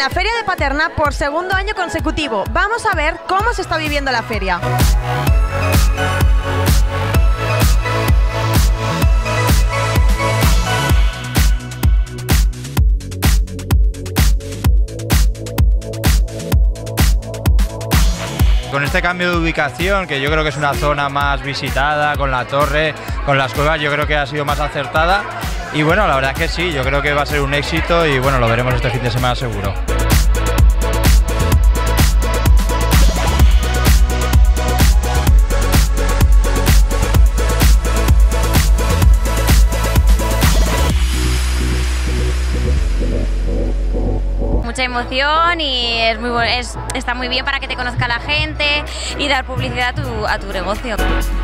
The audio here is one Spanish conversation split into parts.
la Feria de Paterna por segundo año consecutivo. Vamos a ver cómo se está viviendo la feria. Con este cambio de ubicación, que yo creo que es una zona más visitada, con la torre, con las cuevas, yo creo que ha sido más acertada. Y bueno, la verdad es que sí, yo creo que va a ser un éxito y bueno, lo veremos este fin de semana seguro. Mucha emoción y está muy bien para que te conozca la gente y dar publicidad a tu negocio.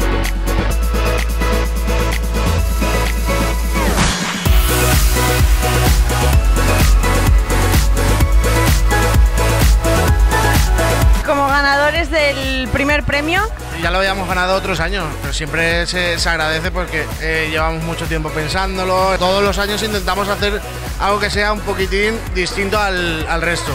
Como ganadores del primer premio. Ya lo habíamos ganado otros años, pero siempre se agradece porque llevamos mucho tiempo pensándolo. Todos los años intentamos hacer algo que sea un poquitín distinto al resto.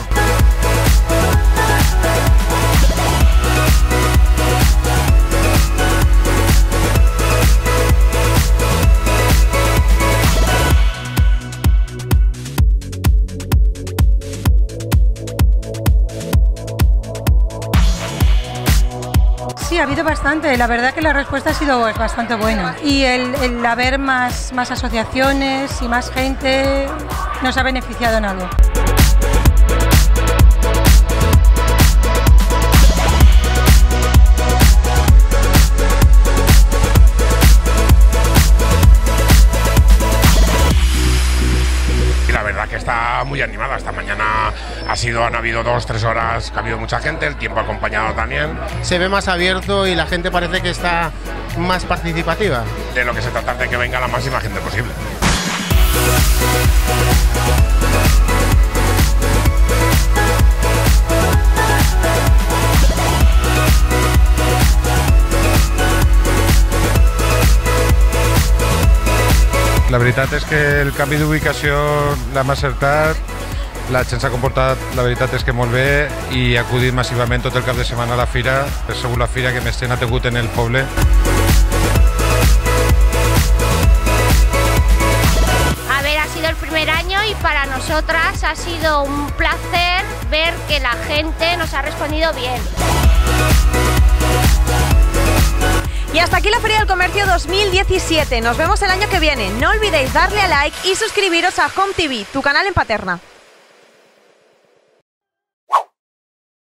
Sí, ha habido bastante. La verdad que la respuesta ha sido bastante buena. Y el haber más asociaciones y más gente nos ha beneficiado en algo. La verdad que está muy animada. Esta mañana han habido 2-3 horas que ha habido mucha gente, el tiempo acompañado también. Se ve más abierto y la gente parece que está más participativa. De lo que se trata de que venga la máxima gente posible. La veritat és que el canvi d'ubicació l'hem acertat, la gent s'ha comportat, la veritat és que molt bé i ha acudit massivament tot el cap de setmana a la fira, és segur la fira que més gent ha tingut en el poble. A ver, ha sido el primer año y para nosotras ha sido un placer ver que la gente nos ha respondido bien. Y hasta aquí la Feria del Comercio 2017. Nos vemos el año que viene. No olvidéis darle a like y suscribiros a Home TV, tu canal en Paterna.